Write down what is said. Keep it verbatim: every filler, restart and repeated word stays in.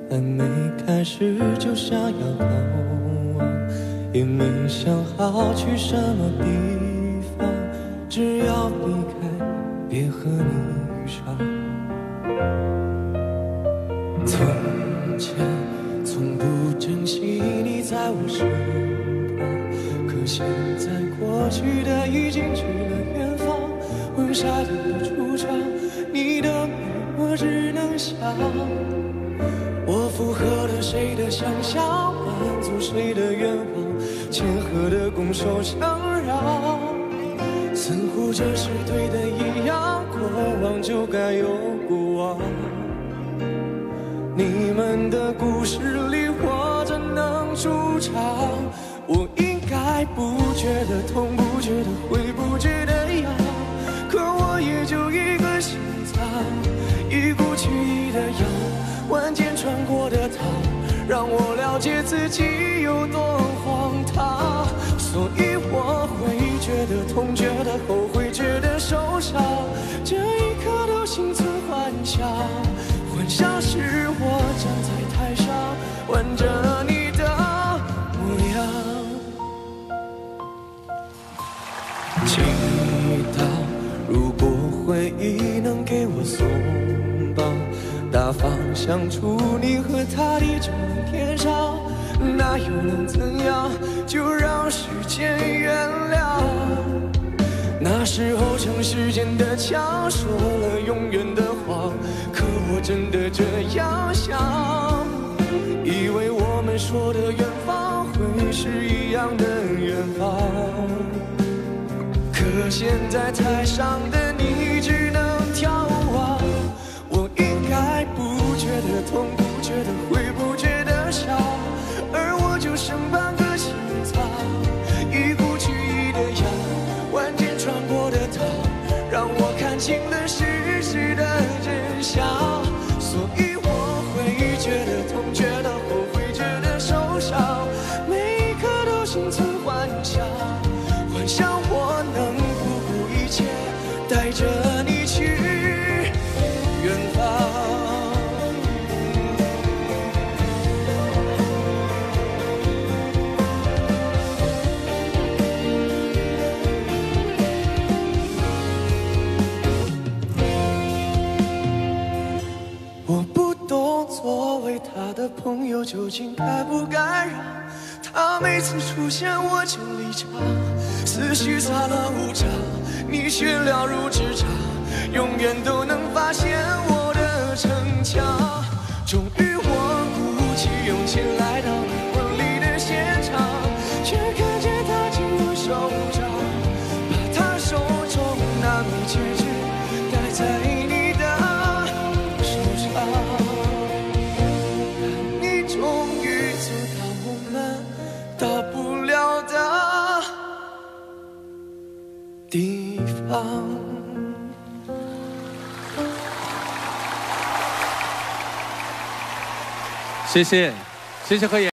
还没开始就想要逃亡，也没想好去什么地方，只要离开，别和你伤。从前从不珍惜你在我身旁，可现在过去的已经去了远方。婚纱都不出场，你的美我只能想。我附和了谁的想象，满足谁的愿望，谦和的拱手相让，似乎这是对的一样，过往就该有过往。你们的故事里我怎能出场？我应该不觉得痛，不觉得会，不觉得痒，可我也就一个心脏，一股奇异的痒，万箭穿过的糖，让我了解自己有多荒唐。所以我会觉得痛，觉得后悔，觉得受伤，这一刻都心存幻想，幻想是我站在台上挽着你的模样，祈祷如果回忆能给我松绑，大方向处你和他地久天长，那又能怎样？就让时间原谅。那时候城市间的墙说了永远的谎，可我真的这样想，以为我们说的远方会是一样的远方，可现在台上的你只能眺望。我应该不觉得痛，不觉得会，不觉得伤，而我就剩半个心脏，一股奇异的痒，万箭穿过的糖，让我看清了世事的真相。所以我会觉得痛，觉得后悔，觉得受伤，每一刻都心存幻想，幻想我能不顾一切带着你去远方。我不懂作为他的朋友究竟该不该让他每次出现我就离场，思绪洒落无常，你却了如指掌，永远都能发现我的逞强。终于我鼓起勇气来到你婚礼的现场，却看见他紧握手掌，把他手中那枚戒指戴在你的手上。但你终于走到我们到不了的地方。 谢谢，谢谢何妍。